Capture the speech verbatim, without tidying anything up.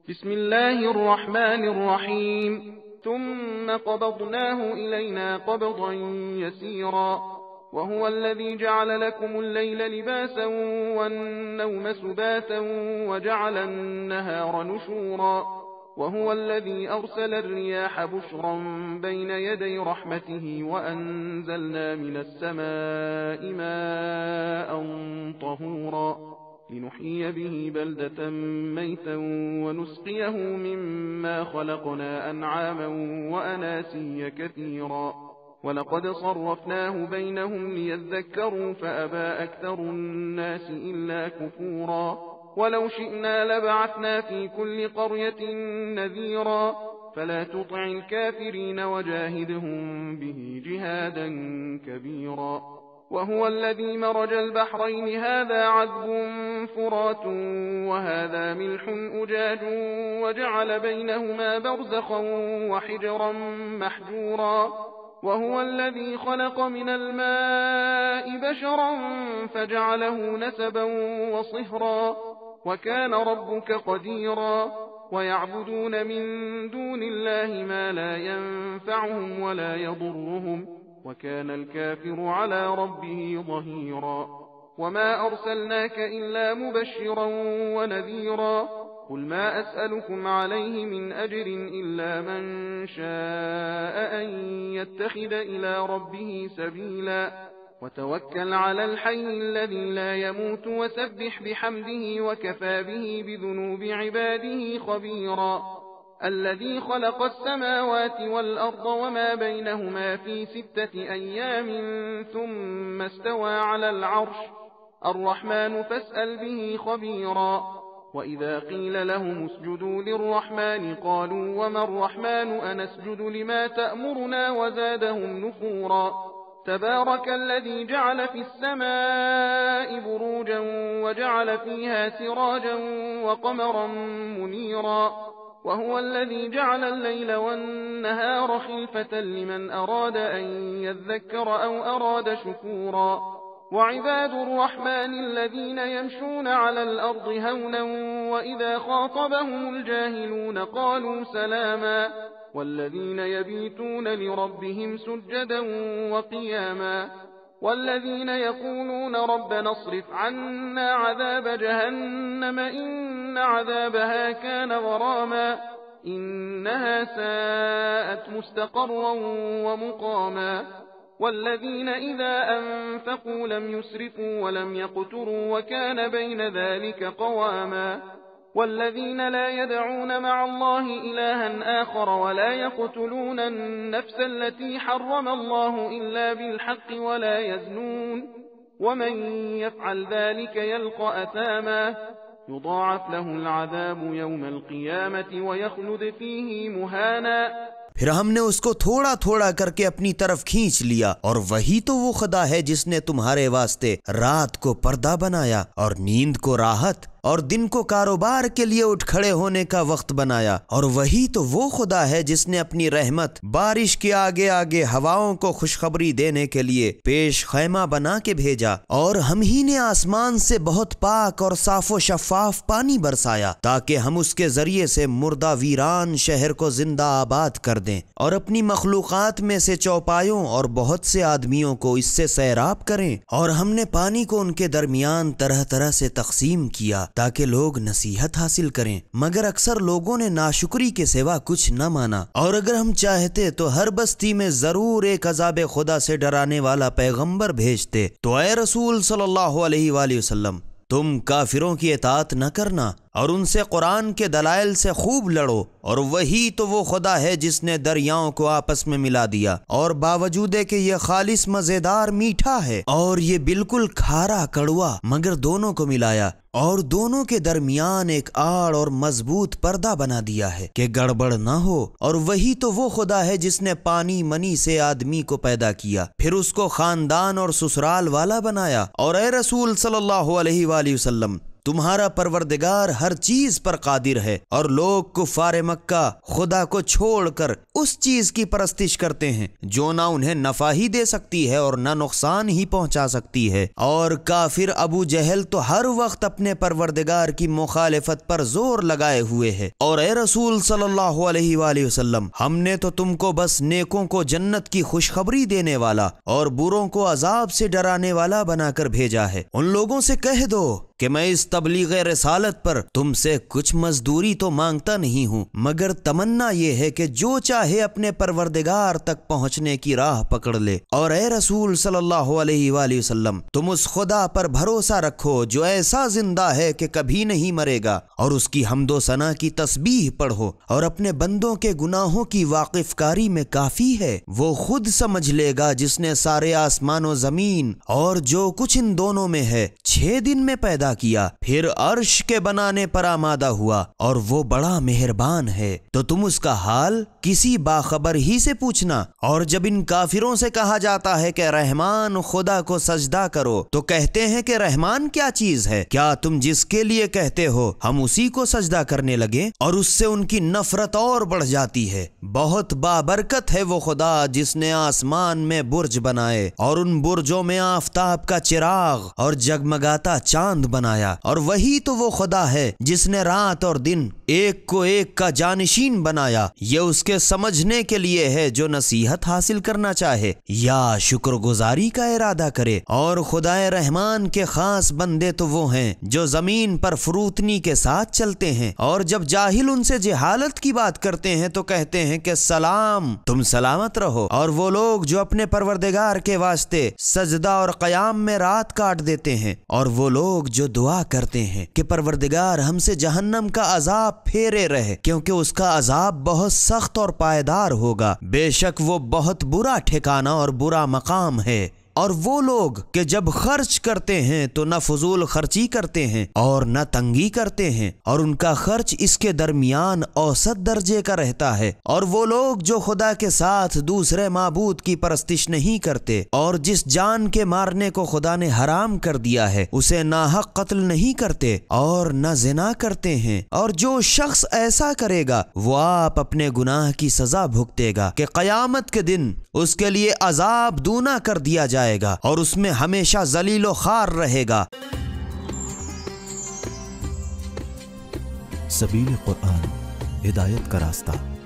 بسم الله الرحمن الرحيم. ثم قبضناه إلينا قبضا يسيرا وهو الذي جعل لكم الليل لباسا والنوم سباتا وجعل النهار نشورا وهو الذي أرسل الرياح بشرا بين يدي رحمته وأنزلنا من السماء ماء طهورا لنحيي به بلدة ميتا ونسقيه مما خلقنا أنعاما وأناسيا كثيرا ولقد صرفناه بينهم ليذكروا فأبى أكثر الناس إلا كفورا ولو شئنا لبعثنا في كل قرية نذيرا فلا تطع الكافرين وجاهدهم به جهادا كبيرا وهو الذي مرج البحرين هذا عذب فرات وهذا ملح أجاج وجعل بينهما برزخا وحجرا محجورا وهو الذي خلق من الماء بشرا فجعله نسبا وصهرا وكان ربك قديرا ويعبدون من دون الله ما لا ينفعهم ولا يضرهم وكان الكافر على ربه ظهيرا وما أرسلناك إلا مبشرا ونذيرا قل ما أسألكم عليه من أجر إلا من شاء أن يتخذ إلى ربه سبيلا وتوكل على الحي الذي لا يموت وسبح بحمده وكفى به بذنوب عباده خبيرا الذي خلق السماوات والأرض وما بينهما في ستة أيام ثم استوى على العرش الرحمن فاسأل به خبيرا وإذا قيل لهم اسجدوا للرحمن قالوا وما الرحمن أنسجد لما تأمرنا وزادهم نفورا تبارك الذي جعل في السماء بروجا وجعل فيها سراجا وقمرا منيرا وهو الذي جعل الليل والنهار خلفة لمن أراد أن يذكر أو أراد شكورا وعباد الرحمن الذين يمشون على الأرض هونا وإذا خاطبهم الجاهلون قالوا سلاما والذين يبيتون لربهم سجدا وقياما والذين يقولون ربنا اصرف عنا عذاب جهنم إن عذابها كان غراما إنها ساءت مستقرا ومقاما والذين إذا أنفقوا لم يسرفوا ولم يقتروا وكان بين ذلك قواما والذين لا يدعون مع الله إلها آخر ولا يقتلون النفس التي حرم الله إلا بالحق ولا يزنون ومن يفعل ذلك يلقى أثاما يضاعف له العذاب يوم القيامة ويخلد فيه مهانا फिर हमने उसको थोड़ा थोड़ा करके अपनी तरफ खींच लिया और वही तो वो खुदा है जिसने तुम्हारे वास्ते रात को पर्दा बनाया और नींद को राहत और दिन को कारोबार के लिए उठ खड़े होने का वक्त बनाया और वही तो वो खुदा है जिसने अपनी रहमत बारिश के आगे आगे हवाओं को खुशखबरी देने के लिए पेश खैमा बना के भेजा और हम ही ने आसमान से बहुत पाक और साफो शफाफ पानी बरसाया ताकि हम उसके जरिए से मुर्दा वीरान शहर को जिंदा आबाद कर दें और अपनी मखलूकात में से चौपायों और बहुत से आदमियों को इससे सैराब करें और हमने पानी को उनके दरमियान तरह तरह से तकसीम किया ताकि लोग नसीहत हासिल करें मगर अक्सर लोगों ने नाशुक्री के सिवा कुछ न माना और अगर हम चाहते तो हर बस्ती में जरूर एक अज़ाब खुदा से डराने वाला पैगंबर भेजते तो ए रसूल सल्लल्लाहु अलैहि वसल्लम तुम काफिरों की इताअत न करना और उनसे कुरान के दलाइल से खूब लड़ो और वही तो वो खुदा है जिसने दरियाओं को आपस में मिला दिया और बावजूद के ये खालिस मजेदार मीठा है और ये बिल्कुल खारा कड़वा मगर दोनों को मिलाया और दोनों के दरमियान एक आड़ और मजबूत पर्दा बना दिया है कि गड़बड़ ना हो और वही तो वो खुदा है जिसने पानी मनी से आदमी को पैदा किया फिर उसको खानदान और ससुराल वाला बनाया और ए रसूल सल्लल्लाहु अलैहि वसल्लम تمہارا پروردگار ہر چیز پر قادر ہے، اور لوگ کفار مکہ خدا کو چھوڑ کر اس چیز کی پرستش کرتے ہیں جو نہ انہیں نفع ہی دے سکتی ہے اور نہ نقصان ہی پہنچا سکتی ہے، اور کافر ابو جہل تو ہر وقت اپنے پروردگار کی مخالفت پر زور لگائے ہوئے ہے۔ اور اے رسول صلی اللہ علیہ وآلہ وسلم، ہم نے تو تم کو بس نیکوں کو جنت کی خوشخبری دینے والا اور بروں کو عذاب سے ڈرانے والا بنا کر بھیجا ہے۔ ان لوگوں سے کہہ دو کہ میں اس تبلیغ رسالت پر تم سے کچھ مزدوری تو مانگتا نہیں ہوں، مگر تمنا یہ ہے کہ جو چاہے اپنے پروردگار تک پہنچنے کی راہ پکڑ لے۔ اور اے رسول صلی اللہ علیہ وآلہ وسلم، تم اس خدا پر بھروسہ رکھو جو ایسا زندہ ہے کہ کبھی نہیں مرے گا، اور اس کی حمد و ثنا کی تسبیح پڑھو، اور اپنے بندوں کے گناہوں کی واقف کاری میں کافی ہے۔ وہ خود سمجھ لے گا جس نے سارے آسمان و زمین اور جو کچھ ان دونوں میں ہے چھ دن میں پیدا کیا، پھر عرش کے بنانے پر آمادہ ہوا، اور وہ بڑا مہربان ہے۔ تو تم اس کا حال کسی باخبر ہی سے پوچھنا۔ اور جب ان کافروں سے کہا جاتا ہے کہ رحمان خدا کو سجدہ کرو، تو کہتے ہیں کہ رحمان کیا چیز ہے؟ کیا تم جس کے لیے کہتے ہو ہم اسی کو سجدہ کرنے لگے؟ اور اس سے ان کی نفرت اور بڑھ جاتی ہے۔ بہت بابرکت ہے وہ خدا جس نے آسمان میں برج بنائے، اور ان برجوں میں آفتاب کا چراغ اور جگمگاتا چاند بنایا، اور وہی تو وہ خدا ہے جس نے رات اور دن ایک کو ایک کا جانشین بنایا۔ یہ اس کے سمجھنے کے لیے ہے جو نصیحت حاصل کرنا چاہے یا شکر گزاری کا ارادہ کرے۔ اور خدائے رحمان کے خاص بندے تو وہ ہیں جو زمین پر فروتنی کے ساتھ چلتے ہیں، اور جب جاہل ان سے جہالت کی بات کرتے ہیں تو کہتے ہیں کہ سلام، تم سلامت رہو۔ اور وہ لوگ جو اپنے پروردگار کے واسطے سجدہ اور قیام میں رات کاٹ دیتے ہیں، اور وہ لوگ جو دعا کرتے ہیں کہ پروردگار ہم سے جہنم کا عذاب پھیرے رہے، کیونکہ اس کا عذاب بہت سخت اور پائیدار ہوگا، بے شک وہ بہت برا ٹھکانہ اور برا مقام ہے۔ اور وہ لوگ کہ جب خرچ کرتے ہیں تو نہ فضول خرچی کرتے ہیں اور نہ تنگی کرتے ہیں، اور ان کا خرچ اس کے درمیان اوسط درجے کا رہتا ہے۔ اور وہ لوگ جو خدا کے ساتھ دوسرے معبود کی پرستش نہیں کرتے، اور جس جان کے مارنے کو خدا نے حرام کر دیا ہے اسے ناحق قتل نہیں کرتے، اور نہ زنا کرتے ہیں۔ اور جو شخص ایسا کرے گا وہ آپ اپنے گناہ کی سزا بھگتے گا کہ قیامت کے دن اس کے لیے عذاب دونا کر دیا جائے گا، اور اس میں ہمیشہ ذلیل و خوار رہے گا۔ سبیل قرآن، ہدایت کا راستہ۔